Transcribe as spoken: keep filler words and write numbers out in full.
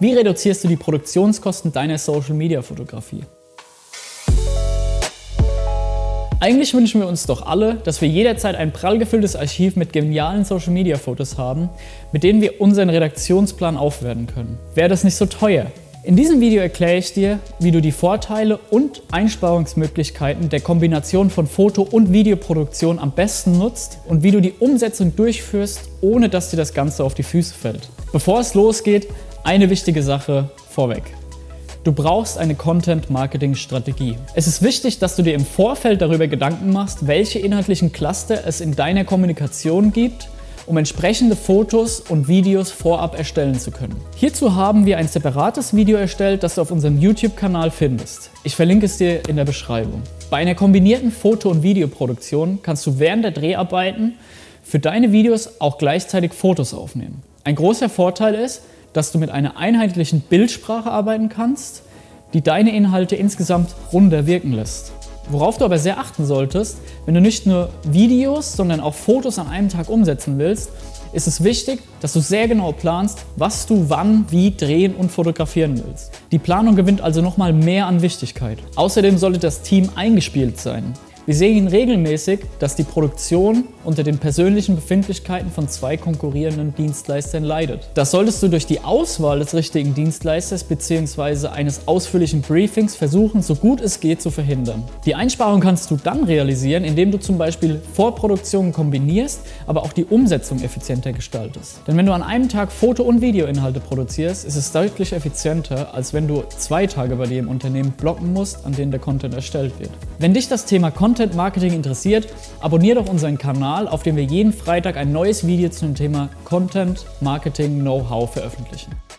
Wie reduzierst du die Produktionskosten deiner Social-Media-Fotografie? Eigentlich wünschen wir uns doch alle, dass wir jederzeit ein prall gefülltes Archiv mit genialen Social-Media-Fotos haben, mit denen wir unseren Redaktionsplan aufwerten können. Wäre das nicht so teuer? In diesem Video erkläre ich dir, wie du die Vorteile und Einsparungsmöglichkeiten der Kombination von Foto- und Videoproduktion am besten nutzt und wie du die Umsetzung durchführst, ohne dass dir das Ganze auf die Füße fällt. Bevor es losgeht, eine wichtige Sache vorweg. Du brauchst eine Content-Marketing-Strategie. Es ist wichtig, dass du dir im Vorfeld darüber Gedanken machst, welche inhaltlichen Cluster es in deiner Kommunikation gibt, um entsprechende Fotos und Videos vorab erstellen zu können. Hierzu haben wir ein separates Video erstellt, das du auf unserem YouTube-Kanal findest. Ich verlinke es dir in der Beschreibung. Bei einer kombinierten Foto- und Videoproduktion kannst du während der Dreharbeiten für deine Videos auch gleichzeitig Fotos aufnehmen. Ein großer Vorteil ist, dass du mit einer einheitlichen Bildsprache arbeiten kannst, die deine Inhalte insgesamt runder wirken lässt. Worauf du aber sehr achten solltest, wenn du nicht nur Videos, sondern auch Fotos an einem Tag umsetzen willst, ist es wichtig, dass du sehr genau planst, was du wann, wie drehen und fotografieren willst. Die Planung gewinnt also nochmal mehr an Wichtigkeit. Außerdem sollte das Team eingespielt sein. Wir sehen regelmäßig, dass die Produktion unter den persönlichen Befindlichkeiten von zwei konkurrierenden Dienstleistern leidet. Das solltest du durch die Auswahl des richtigen Dienstleisters bzw. eines ausführlichen Briefings versuchen, so gut es geht zu verhindern. Die Einsparung kannst du dann realisieren, indem du zum Beispiel Vorproduktionen kombinierst, aber auch die Umsetzung effizienter gestaltest. Denn wenn du an einem Tag Foto- und Videoinhalte produzierst, ist es deutlich effizienter, als wenn du zwei Tage bei dir im Unternehmen blocken musst, an denen der Content erstellt wird. Wenn dich das Thema Content Content Marketing interessiert, abonniere doch unseren Kanal, auf dem wir jeden Freitag ein neues Video zum Thema Content Marketing Know-how veröffentlichen.